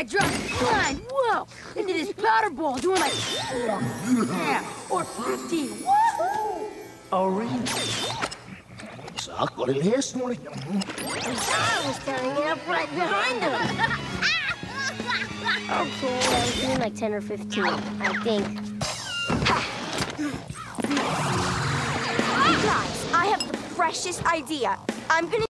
I dropped flying, whoa, into this powder ball, doing like 4, yeah, or 15, woohoo! Oh, really? Sakko oli hesnuli. I was tearing it up right behind him. Okay, I was doing like 10 or 15, I think. Guys, I have the freshest idea. I'm gonna